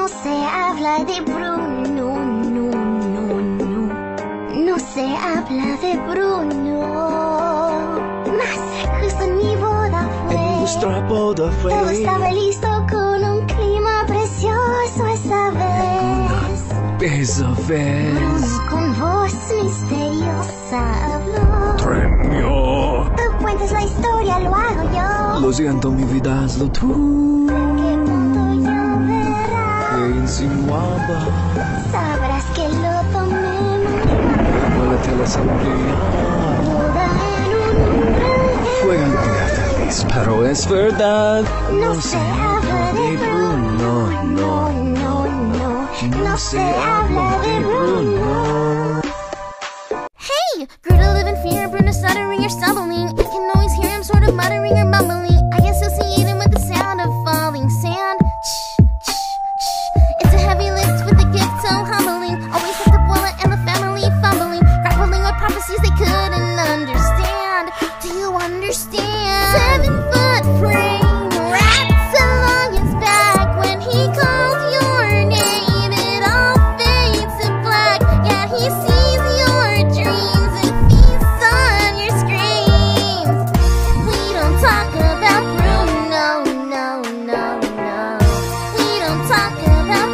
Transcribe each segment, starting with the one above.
No se habla de Bruno, no, no, no. No se habla de Bruno. Más justo mi boda fue. En nuestra boda fue. Todo estaba listo con un clima precioso esa vez. Esa vez. Bruno con voz misteriosa habló. Tremio. Tú cuentas la historia, lo hago yo. Lo siento, mi vida, hazlo tú. ¿En qué punto lloverá? Que insinuaba. Sabrás que lo tomé muy Huélete la sangría. boda en un umbral. Fue un día feliz, pero es verdad. No se habla de Bruno, no, no, no. No se habla de Bruno. Hey! Grew to live in fear, Bruno stuttering or stumbling. I can always hear him sort of muttering or mumbling. I associate him with the sound of falling sand. It's a heavy lift with a gift so humbling. Always with the bullet and the family fumbling, grappling with prophecies they couldn't understand. Do you understand? 7-foot frame wraps along his back. When he calls your name, it all fades to black. Yeah, he sees your dreams and feasts on your screams. We don't talk about Bruno, no, no, no. We don't talk about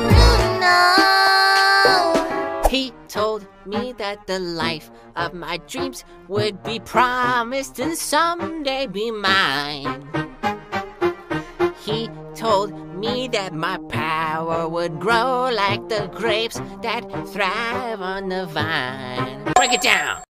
Bruno. He told me that the life of my dreams would be promised and someday be mine. He told me that my power would grow like the grapes that thrive on the vine. Break it down!